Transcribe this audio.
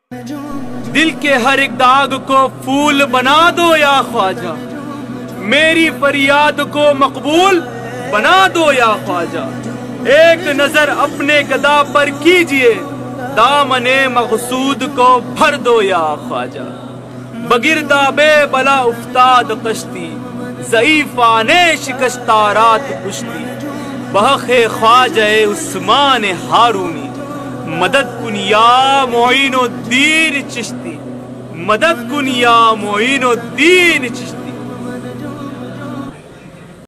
दिल के हर एक दाग को फूल बना दो या ख्वाजा, मेरी फरियाद को मकबूल बना दो या ख्वाजा। एक नजर अपने गदा पर कीजिए, दामने मकसूद को भर दो या ख्वाजा। बगिरदा बेबला उफ्ताद कश्ती, ज़ईफ़ाने शिकस्ता रात पुश्ती। बहक़े ख्वाजा उस्मान हारूनी, मदद कुन या मोइनुद्दीन चिश्ती, मदद कुन या मोइनुद्दीन चिश्ती।